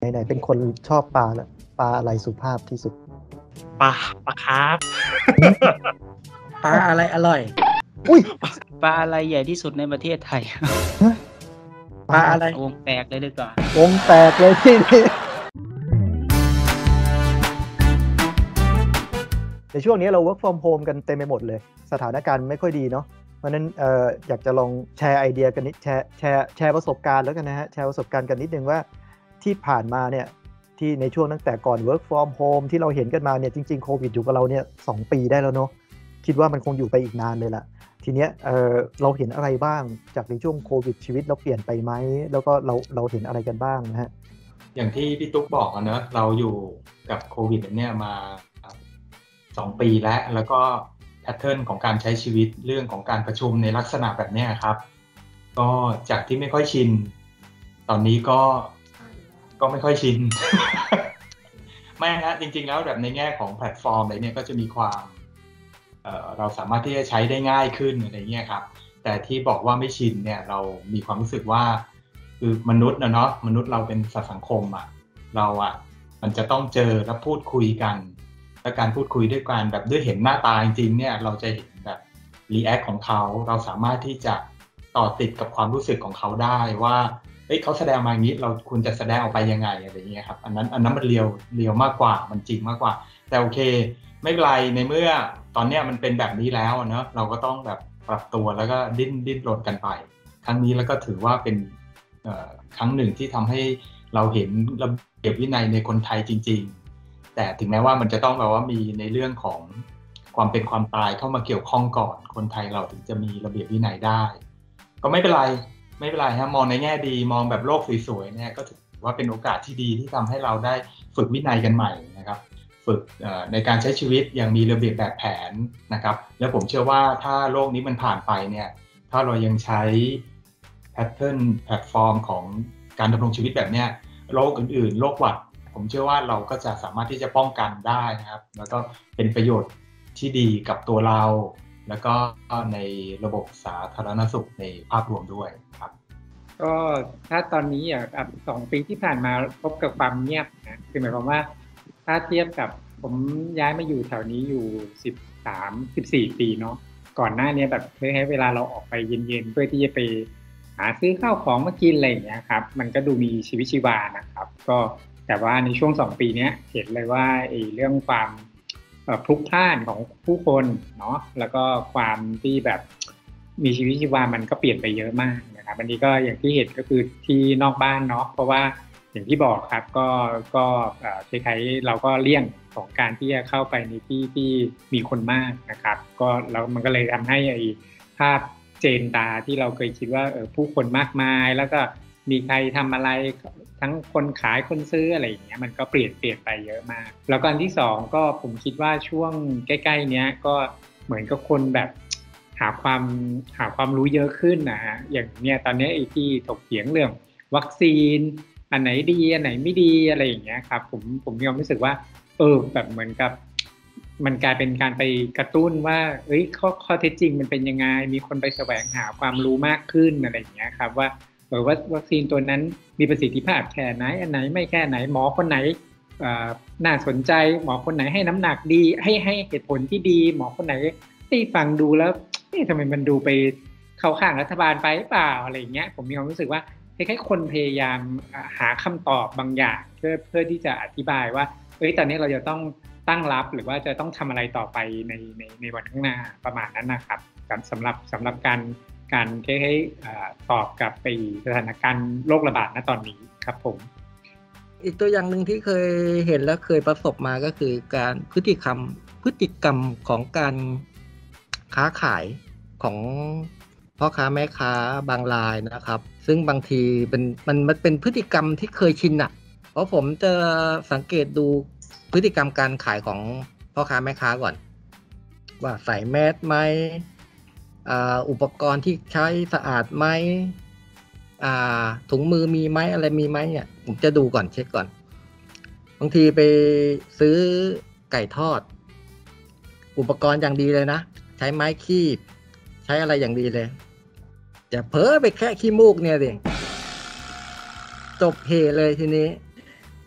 ไหนเป็นคนชอบปลาแล้วปลาอะไรสุภาพที่สุดปลาคาร์ฟปลาอะไรอร่อยอุ้ยปลาอะไรใหญ่ที่สุดในประเทศไทยปลาอะไรวงแตกเลยดีกว่าวงแตกเลยที่นี่ในช่วงนี้เรา work from home กันเต็มไปหมดเลยสถานการณ์ไม่ค่อยดีเนาะเพราะนั้นอยากจะลองแชร์ไอเดียกันนิดแชร์ประสบการณ์แล้วกันนะฮะแชร์ประสบการณ์กันนิดนึงว่าที่ผ่านมาเนี่ยที่ในช่วงตั้งแต่ก่อน work from home ที่เราเห็นกันมาเนี่ยจริงๆโควิดอยู่กับเราเนี่ย2 ปีได้แล้วเนาะคิดว่ามันคงอยู่ไปอีกนานเลยล่ะทีเนี้ยเราเห็นอะไรบ้างจากในช่วงโควิดชีวิตเราเปลี่ยนไปไหมแล้วก็เราเห็นอะไรกันบ้างนะฮะอย่างที่พี่ตุ๊กบอกเนอะเราอยู่กับโควิดเนี่ยมา2 ปีแล้วก็แพทเทิร์นของการใช้ชีวิตเรื่องของการประชุมในลักษณะแบบนี้ครับก็จากที่ไม่ค่อยชินตอนนี้ก็ไม่ค่อยชิน ไม่ฮะจริงๆแล้วแบบในแง่ของแพลตฟอร์มอะไรเนี่ยก็จะมีความเราสามารถที่จะใช้ได้ง่ายขึ้นอะไรเงี้ยครับแต่ที่บอกว่าไม่ชินเนี่ยเรามีความรู้สึกว่าคือมนุษย์เนาะมนุษย์เราเป็นสัตว์สังคมอ่ะเราอ่ะมันจะต้องเจอและพูดคุยกันและการพูดคุยด้วยกันแบบด้วยเห็นหน้าตาจริงๆเนี่ยเราจะเห็นแบบรีแอคของเขาเราสามารถที่จะต่อติดกับความรู้สึกของเขาได้ว่าเขาแสดงมาอย่างนี้เราคุณจะแสดงออกไปยังไงอะไรเงี้ยครับอันนั้นมันเรียวมากกว่ามันจริงมากกว่าแต่โอเคไม่เป็นไรในเมื่อตอนนี้มันเป็นแบบนี้แล้วเนาะเราก็ต้องแบบปรับตัวแล้วก็ดิ้นรนกันไปครั้งนี้แล้วก็ถือว่าเป็นครั้งหนึ่งที่ทำให้เราเห็นระเบียบวินัยในคนไทยจริงๆแต่ถึงแม้ว่ามันจะต้องแบบว่ามีในเรื่องของความเป็นความตายเข้ามาเกี่ยวข้องก่อนคนไทยเราถึงจะมีระเบียบวินัยได้ก็ไม่เป็นไรฮะมองในแง่ดีมองแบบโลกสวยๆเนี่ยก็ถือว่าเป็นโอกาสที่ดีที่ทำให้เราได้ฝึกวินัยกันใหม่นะครับฝึกในการใช้ชีวิตอย่างมีระเบียบแบบแผนนะครับแล้วผมเชื่อว่าถ้าโลกนี้มันผ่านไปเนี่ยถ้าเรายังใช้แพทเทิร์นแพลตฟอร์มของการดำรงชีวิตแบบเนี้ยโรคอื่นๆโรคหวัดผมเชื่อว่าเราก็จะสามารถที่จะป้องกันได้นะครับแล้วก็เป็นประโยชน์ที่ดีกับตัวเราแล้วก็ในระบบสาธารณสุขในภาพรวมด้วยครับก็ถ้าตอนนี้2 ปีที่ผ่านมาพบกับความเงียบนะคือหมายความว่าถ้าเทียบกับผมย้ายมาอยู่แถวนี้อยู่14 ปีเนาะก่อนหน้านี้แบบให้เวลาเราออกไปเย็นๆเพื่อที่จะไปหาซื้อข้าวของมากินอะไรอย่างเงี้ยครับมันก็ดูมีชีวิตชีวานะครับก็แต่ว่าในช่วง2 ปีนี้เห็นเลยว่าเรื่องความพลุกพล่านของผู้คนเนาะแล้วก็ความที่แบบมีชีวิตชีวามันก็เปลี่ยนไปเยอะมากนะครับอันนี้ก็อย่างที่เห็นก็คือที่นอกบ้านเนาะเพราะว่าอย่างที่บอกครับก็คล้ายๆเราก็เลี่ยงของการที่จะเข้าไปในที่ที่มีคนมากนะครับก็แล้วมันก็เลยทำให้ภาพเจนตาที่เราเคยคิดว่าผู้คนมากมายแล้วก็มีใครทำอะไรทั้งคนขายคนซื้ออะไรอย่างเงี้ยมันก็เปลี่ยนไปเยอะมากแล้วก็อันที่2ก็ผมคิดว่าช่วงใกล้ๆเนี้ยก็เหมือนกับคนแบบหาความรู้เยอะขึ้นนะฮะอย่างเนี้ยตอนนี้ที่ถกเถียงเรื่องวัคซีนอันไหนดีอันไหนไม่ดีอะไรอย่างเงี้ยครับผมมีความรู้สึกว่าแบบเหมือนกับมันกลายเป็นการไปกระตุ้นว่าข้อเท็จจริงมันเป็นยังไงมีคนไปแสวงหาความรู้มากขึ้นอะไรอย่างเงี้ยครับว่าวัคซีนตัวนั้นมีประสิทธิภาพแค่ไหนอันไหนไม่แค่ไหนหมอคนไหนน่าสนใจหมอคนไหนให้น้ำหนักดีให้เหตุผลที่ดีหมอคนไหนที่ฟังดูแล้วทำไมมันดูไปเข้าข้างรัฐบาลไปเปล่าอะไรอย่างเงี้ยผมมีความรู้สึกว่าคล้ายๆคนพยายามหาคำตอบบางอย่างเพื่อที่จะอธิบายว่าตอนนี้เราจะต้องตั้งรับหรือว่าจะต้องทำอะไรต่อไปในวันข้างหน้าประมาณนั้นนะครับสำหรับการให้ตอบกับไปสถานการณ์โรคระบาดณตอนนี้ครับผมอีกตัวอย่างหนึ่งที่เคยเห็นและเคยประสบมาก็คือการพฤติกรรมของการค้าขายของพ่อค้าแม่ค้าบางรายนะครับซึ่งบางทีมันเป็นพฤติกรรมที่เคยชินอ่ะเพราะผมจะสังเกตดูพฤติกรรมการขายของพ่อค้าแม่ค้าก่อนว่าใส่แมสไหมอุปกรณ์ที่ใช้สะอาดไหมถุงมือมีไหมอะไรมีไหมเนี่ยผมจะดูก่อนเช็คก่อนบางทีไปซื้อไก่ทอดอุปกรณ์อย่างดีเลยนะใช้ไม้คีบใช้อะไรอย่างดีเลยจะเผลอไปแค่ขี้มูกเนี่ยดิจบเหเลยทีนี้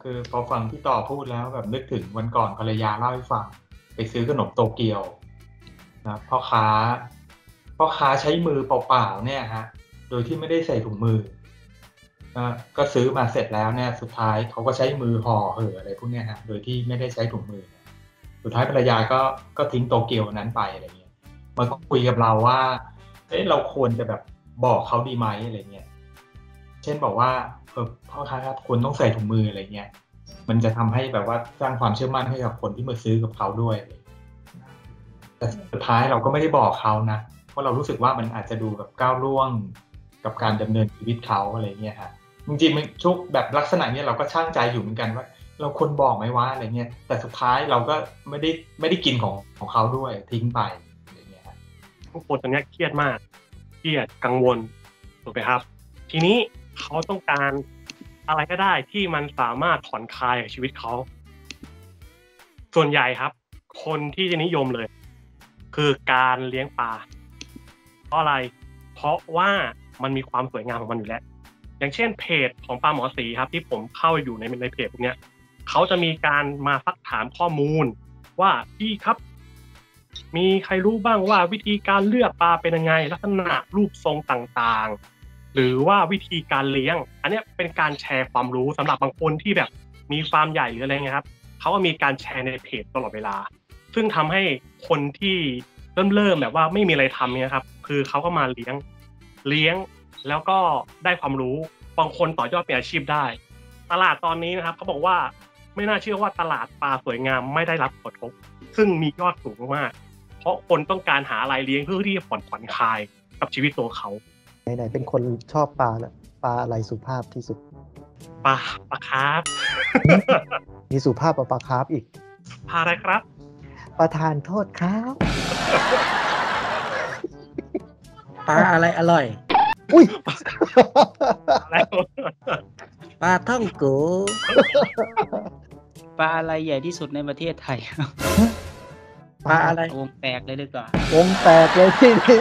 คือพอฟังพี่ต่อพูดแล้วแบบนึกถึงวันก่อนภรรยาเล่าให้ฟังไปซื้อขนมโตเกียวนะพ่อค้าใช้มือเปล่าๆเนี่ยฮะโดยที่ไม่ได้ใส่ถุงมือก็ซื้อมาเสร็จแล้วเนี่ยสุดท้ายเขาก็ใช้มือห่ออะไรพวกเนี้ยฮะโดยที่ไม่ได้ใช้ถุงมือสุดท้ายภรรยาก็ทิ้งโตเกียวนั้นไปอะไรเงี้ยมาคุยกับเราว่าเราควรจะแบบบอกเขาดีไหมอะไรเงี้ยเช่นบอกว่าพ่อค้าครับคุณต้องใส่ถุงมืออะไรเงี้ยมันจะทำให้แบบว่าสร้างความเชื่อมั่นให้กับคนที่มาซื้อกับเขาด้วยแต่สุดท้ายเราก็ไม่ได้บอกเขานะเพราะเรารู้สึกว่ามันอาจจะดูแบบก้าวล่วงกับการดำเนินชีวิตเขาอะไรเงี้ยฮะจริงๆมันชุกแบบลักษณะนี้เราก็ช่างใจอยู่เหมือนกันว่าเราควรบอกไหมว่าอะไรเงี้ยแต่สุดท้ายเราก็ไม่ได้กินของเขาด้วยทิ้งไปอะไรเงี้ยฮะทุกคนตอนนี้เครียดมากเครียดกังวลถูกไหมครับทีนี้เขาต้องการอะไรก็ได้ที่มันสามารถผ่อนคลายกับชีวิตเขาส่วนใหญ่ครับคนที่จะนิยมเลยคือการเลี้ยงปลาเพราะอะไรเพราะว่ามันมีความสวยงามของมันอยู่แล้วอย่างเช่นเพจของปลาหมอสีครับที่ผมเข้าอยู่ในเพจพวกนี้เขาจะมีการมาซักถามข้อมูลว่าพี่ครับมีใครรู้บ้างว่าวิธีการเลือกปลาเป็นยังไงลักษณะรูปทรงต่างๆหรือว่าวิธีการเลี้ยงอันนี้เป็นการแชร์ความรู้สำหรับบางคนที่แบบมีฟาร์มใหญ่หรืออะไรเงี้ยครับเขาก็มีการแชร์ในเพจตลอดเวลาซึ่งทำให้คนที่เริ่มแบบว่าไม่มีอะไรทำเนี่ยครับคือเขาก็มาเลี้ยงแล้วก็ได้ความรู้บางคนต่อยอดเป็นอาชีพได้ตลาดตอนนี้นะครับเขาบอกว่าไม่น่าเชื่อว่าตลาดปลาสวยงามไม่ได้รับผลกระทบซึ่งมียอดสูงมากเพราะคนต้องการหาอะไรเลี้ยงเพื่อที่จะผ่อนคลายกับชีวิตตัวเขาไหนเป็นคนชอบปลาแล้วปลาอะไรสุภาพที่สุดปลาคาร์ฟมีสุภาพกว่าปลาคาร์ฟอีกปลาอะไรครับประทานโทษครับปลาอะไรอร่อยอุ้ยปลาท่องโกปลาอะไรใหญ่ที่สุดในประเทศไทยปลาอะไรวงแตกเลยดีกว่าวงแตกเลยที่นี่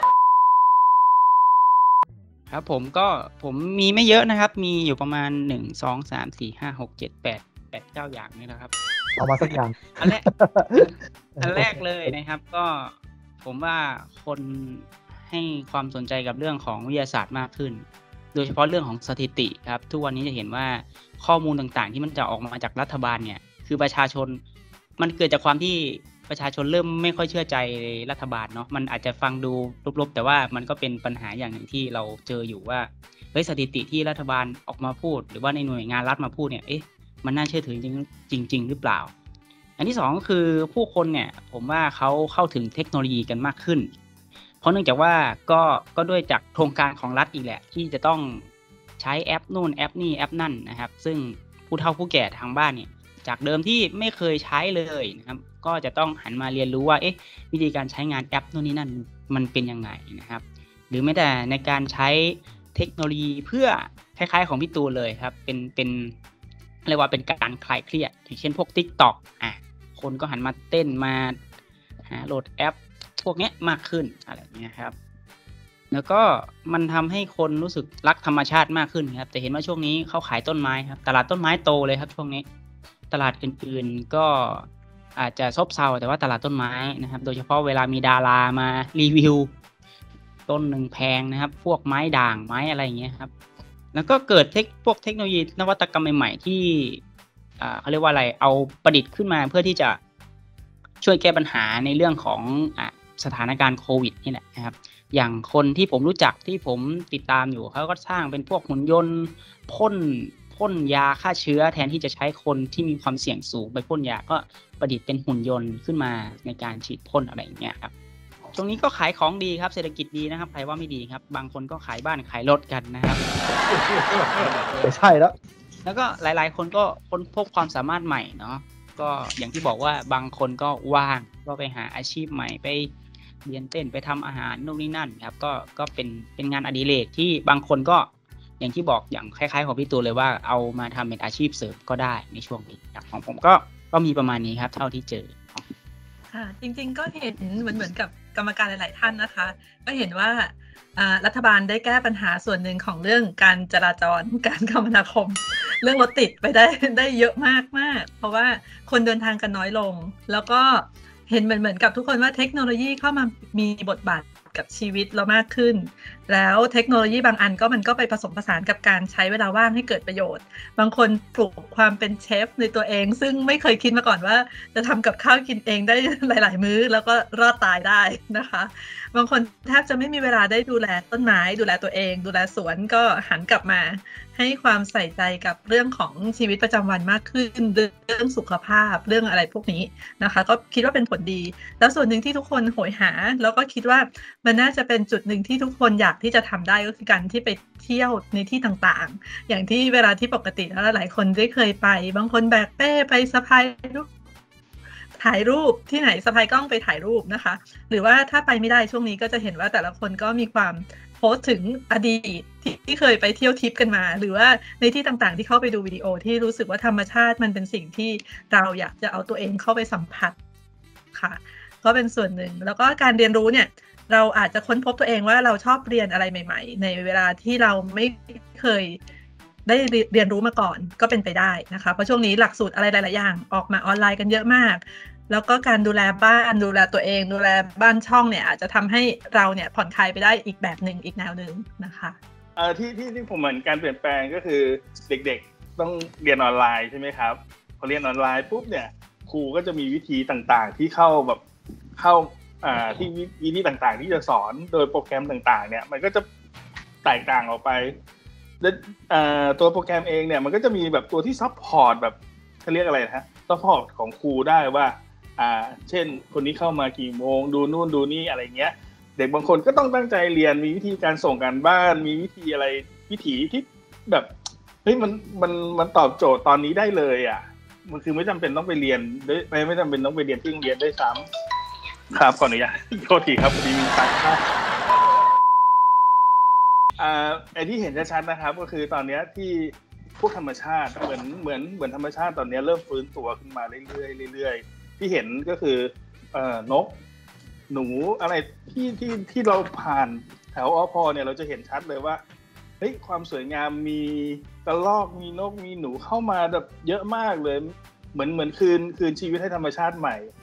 ครับผมมีไม่เยอะนะครับมีอยู่ประมาณ1 2 3 4 5 6 7 8 9อย่างนี่นะครับเอามาสักอย่างอันแรกเลยนะครับก็ผมว่าคนให้ความสนใจกับเรื่องของวิทยาศาสตร์มากขึ้นโดยเฉพาะเรื่องของสถิติครับทุกวันนี้จะเห็นว่าข้อมูลต่างๆที่มันจะออกมาจากรัฐบาลเนี่ยคือประชาชนมันเกิดจากความที่ประชาชนเริ่มไม่ค่อยเชื่อใจรัฐบาลเนาะมันอาจจะฟังดูลบๆแต่ว่ามันก็เป็นปัญหาอย่างหนึ่งที่เราเจออยู่ว่าสถิติที่รัฐบาลออกมาพูดหรือว่าในหน่วยงานรัฐมาพูดเนี่ยมันน่าเชื่อถือจริงหรือเปล่าอันที่2ก็คือผู้คนเนี่ยผมว่าเขาเข้าถึงเทคโนโลยีกันมากขึ้นเพราะเนื่องจากว่าก็ด้วยจากโครงการของรัฐอีกแหละที่จะต้องใช้แอปนู่นแอปนี่แอปนั่นนะครับซึ่งผู้เฒ่าผู้แก่ทางบ้านเนี่ยจากเดิมที่ไม่เคยใช้เลยนะครับก็จะต้องหันมาเรียนรู้ว่าวิธีการใช้งานแอปนู่นนี่นั่นมันเป็นยังไงนะครับหรือแม้แต่ในการใช้เทคโนโลยีเพื่อคล้ายๆของพี่ตูนเลยครับเป็นเรียกว่าเป็นการคลายเครียดอย่างเช่นพวก TikTok คนก็หันมาเต้นมาหาโหลดแอปพวกนี้มากขึ้นอะไรอย่างเงี้ยครับแล้วก็มันทำให้คนรู้สึกรักธรรมชาติมากขึ้นครับแต่เห็นว่าช่วงนี้เขาขายต้นไม้ครับตลาดต้นไม้โตเลยครับช่วงนี้ตลาดอื่นๆก็อาจจะซบเซาแต่ว่าตลาดต้นไม้นะครับโดยเฉพาะเวลามีดารามารีวิวต้นหนึ่งแพงนะครับพวกไม้ด่างไม้อะไรอย่างเงี้ยครับแล้วก็เกิดพวกเทคโนโลยีนวัตกรรมใหม่ๆที่เขาเรียกว่าอะไรเอาประดิษฐ์ขึ้นมาเพื่อที่จะช่วยแก้ปัญหาในเรื่องของสถานการณ์โควิดนี่แหละนะครับอย่างคนที่ผมรู้จักที่ผมติดตามอยู่เขาก็สร้างเป็นพวกหุ่นยนต์พ่นยาฆ่าเชื้อแทนที่จะใช้คนที่มีความเสี่ยงสูงไปพ่นยาก็ประดิษฐ์เป็นหุ่นยนต์ขึ้นมาในการฉีดพ่นอะไรอย่างเงี้ยครับตรงนี้ก็ขายของดีครับเศรษฐกิจดีนะครับใครว่าไม่ดีครับบางคนก็ขายบ้านขายรถกันนะครับใช่แล้วก็หลายๆคนก็ค้นพบความสามารถใหม่เนาะก็อย่างที่บอกว่าบางคนก็ว่างก็ไปหาอาชีพใหม่ไปเรียนเต้นไปทำอาหารนู่นนี่นั่นครับก็เป็นงานอดิเรกที่บางคนก็อย่างที่บอกอย่างคล้ายๆของพี่ตูนเลยว่าเอามาทำเป็นอาชีพเสริมก็ได้ในช่วงนี้ของผมก็มีประมาณนี้ครับเท่าที่เจอค่ะจริงๆก็เห็นเหมือนกับกรรมการหลายๆท่านนะคะก็เห็นว่ารัฐบาลได้แก้ปัญหาส่วนหนึ่งของเรื่องการจราจรการคมนาคมเรื่องรถติดไปได้เยอะมากเพราะว่าคนเดินทางกันน้อยลงแล้วก็เห็นเหมือนกับทุกคนว่าเทคโนโลยีเข้ามามีบทบาทกับชีวิตเรามากขึ้นแล้วเทคโนโลยีบางอันมันก็ไปผสมผสานกับการใช้เวลาว่างให้เกิดประโยชน์บางคนปลูกความเป็นเชฟในตัวเองซึ่งไม่เคยคิดมาก่อนว่าจะทำกับข้าวกินเองได้หลายๆมื้อแล้วก็รอดตายได้นะคะบางคนแทบจะไม่มีเวลาได้ดูแลต้นไม้ดูแลตัวเองดูแลสวนก็หันกลับมาให้ความใส่ใจกับเรื่องของชีวิตประจำวันมากขึ้นเรื่องสุขภาพเรื่องอะไรพวกนี้นะคะก็คิดว่าเป็นผลดีแล้วส่วนหนึ่งที่ทุกคนโหยหาแล้วก็คิดว่ามันน่าจะเป็นจุดหนึ่งที่ทุกคนอยากที่จะทำได้ก็คือการที่ไปเที่ยวในที่ต่างๆอย่างที่เวลาที่ปกติแล้วหลายคนได้เคยไปบางคนแบกเป้ไปสะพายถ่ายรูปที่ไหนสะพายกล้องไปถ่ายรูปนะคะหรือว่าถ้าไปไม่ได้ช่วงนี้ก็จะเห็นว่าแต่ละคนก็มีความโพสต์ถึงอดีตที่เคยไปเที่ยวทริปกันมาหรือว่าในที่ต่างๆที่เข้าไปดูวิดีโอที่รู้สึกว่าธรรมชาติมันเป็นสิ่งที่เราอยากจะเอาตัวเองเข้าไปสัมผัสค่ะก็เป็นส่วนหนึ่งแล้วก็การเรียนรู้เนี่ยเราอาจจะค้นพบตัวเองว่าเราชอบเรียนอะไรใหม่ๆในเวลาที่เราไม่เคยได้เรียนรู้มาก่อนก็เป็นไปได้นะคะเพราะช่วงนี้หลักสูตรอะไรหลายๆอย่างออกมาออนไลน์กันเยอะมากแล้วก็การดูแลบ้านดูแลตัวเองดูแลบ้านช่องเนี่ยอาจจะทำให้เราเนี่ยผ่อนคลายไปได้อีกแบบหนึ่งอีกแนวหนึ่งนะคะที่ผมเหมือนการเปลี่ยนแปลงก็คือเด็กๆต้องเรียนออนไลน์ใช่ไหมครับพอเรียนออนไลน์ปุ๊บเนี่ยครูก็จะมีวิธีต่างๆที่เข้าที่วิธีต่างๆที่จะสอนโดยโปรแกรมต่างๆเนี่ยมันก็จะแตกต่างออกไปและตัวโปรแกรมเองเนี่ยมันก็จะมีแบบตัวที่ซัพพอร์ตแบบเขาเรียกอะไรนะซัพพอร์ตของครูได้ว่าเช่นคนนี้เข้ามากี่โมงดูนู่นดูนี่อะไรเงี้ยเด็กบางคนก็ต้องตั้งใจเรียนมีวิธีการส่งการบ้านมีวิธีอะไรวิธีที่แบบเฮ้ยมันตอบโจทย์ตอนนี้ได้เลยอ่ะมันคือไม่จำเป็นต้องไปเรียนไม่จำเป็นต้องไปเรียนที่โรงเรียนด้วยซ้ำครับขออนุญาตโทษทีครับพอดีมีตังค่าไอ้ที่เห็นชัดๆนะครับก็คือตอนนี้ที่พวกธรรมชาติเหมือนธรรมชาติตอนนี้เริ่มฟื้นตัวขึ้นมาเรื่อยๆที่เห็นก็คือนกหนูอะไรที่เราผ่านแถวอพเนี่ยเราจะเห็นชัดเลยว่าเฮ้ยความสวยงามมีกระรอกมีนกมีหนูเข้ามาแบบเยอะมากเลยเหมือนคืนชีวิตให้ธรรมชาติใหม่